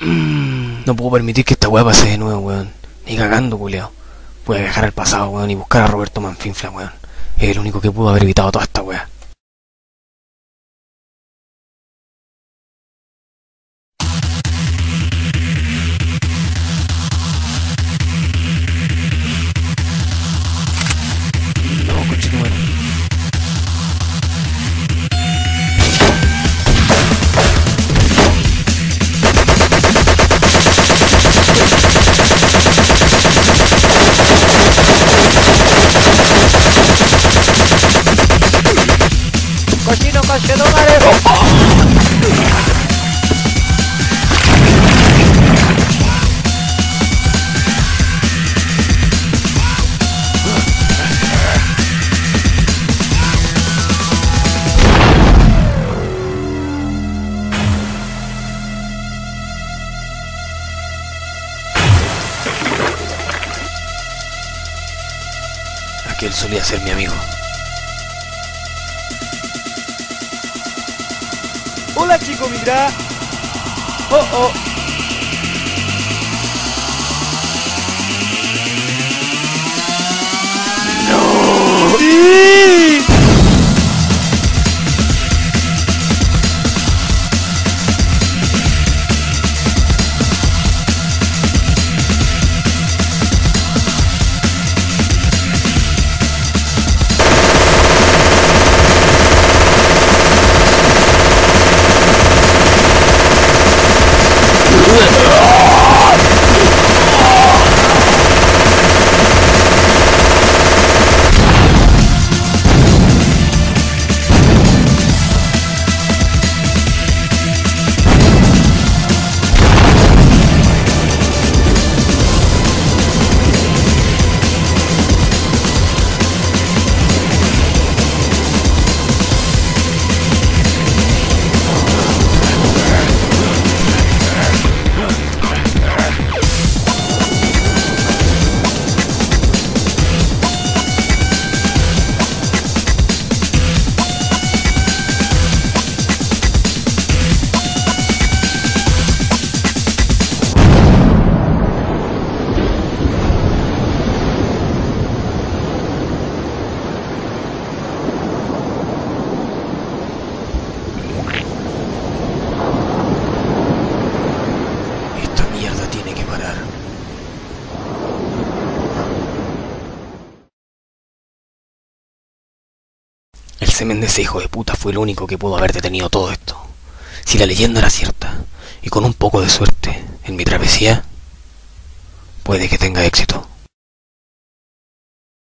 No puedo permitir que esta weá pase de nuevo, weón. Ni cagando, culiao. Voy a viajar al pasado, weón, y buscar a Roberto Manfinfla, weón. Es el único que pudo haber evitado toda esta weá. No, conchetumare. ¡Cochino, conchetumare! Aquel solía ser mi amigo. Hola, chico, mira. Oh, oh. ¡No! ¡Sí! Esta mierda tiene que parar. El semen de ese hijo de puta fue el único que pudo haber detenido todo esto. Si la leyenda era cierta, y con un poco de suerte en mi travesía, puede que tenga éxito.